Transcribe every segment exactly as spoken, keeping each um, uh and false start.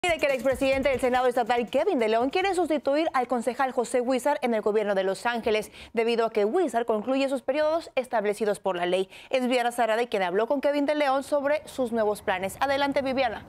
De que el expresidente del Senado estatal, Kevin De León, quiere sustituir al concejal José Huizar en el gobierno de Los Ángeles, debido a que Huizar concluye sus periodos establecidos por la ley. Es Viviana Sarade quien habló con Kevin De León sobre sus nuevos planes. Adelante, Viviana.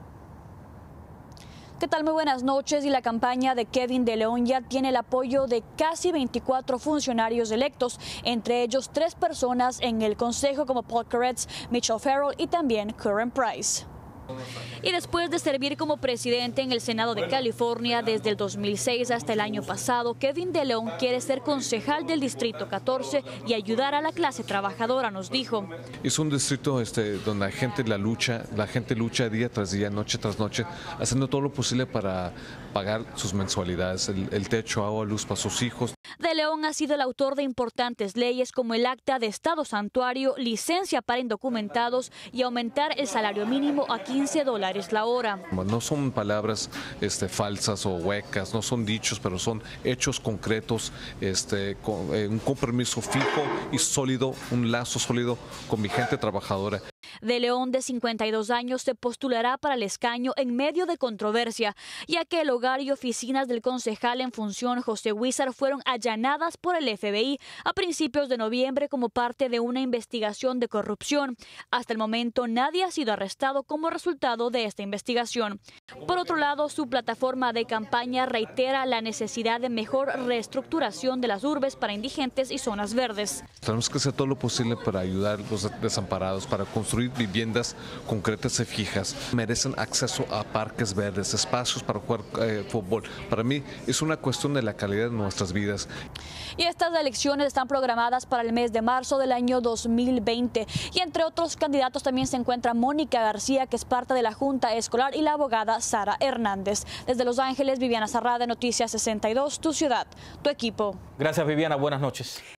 ¿Qué tal? Muy buenas noches. Y la campaña de Kevin De León ya tiene el apoyo de casi veinticuatro funcionarios electos, entre ellos tres personas en el consejo como Paul Koretz, Mitchell Farrell y también Curran Price. Y después de servir como presidente en el Senado de California desde el dos mil seis hasta el año pasado, Kevin De León quiere ser concejal del Distrito catorce y ayudar a la clase trabajadora, nos dijo. Es un distrito este, donde la gente la lucha, la gente lucha día tras día, noche tras noche, haciendo todo lo posible para pagar sus mensualidades, el, el techo, agua, luz para sus hijos. De León ha sido el autor de importantes leyes como el Acta de Estado Santuario, licencia para indocumentados y aumentar el salario mínimo a quince dólares la hora. No son palabras este, falsas o huecas, no son dichos, pero son hechos concretos, este, con, eh, un compromiso fijo y sólido, un lazo sólido con mi gente trabajadora. De León, de cincuenta y dos años, se postulará para el escaño en medio de controversia, ya que el hogar y oficinas del concejal en función, José Huizar, fueron allanadas por el F B I a principios de noviembre como parte de una investigación de corrupción. Hasta el momento, nadie ha sido arrestado como resultado de esta investigación. Por otro lado, su plataforma de campaña reitera la necesidad de mejor reestructuración de las urbes para indigentes y zonas verdes. Tenemos que hacer todo lo posible para ayudar a los desamparados, para construir viviendas concretas y fijas. Merecen acceso a parques verdes, espacios para jugar eh, fútbol. Para mí es una cuestión de la calidad de nuestras vidas. Y estas elecciones están programadas para el mes de marzo del año dos mil veinte. Y entre otros candidatos también se encuentra Mónica García, que es parte de la Junta Escolar, y la abogada Sara Hernández. Desde Los Ángeles, Viviana Sarade, Noticias sesenta y dos, tu ciudad, tu equipo. Gracias, Viviana. Buenas noches.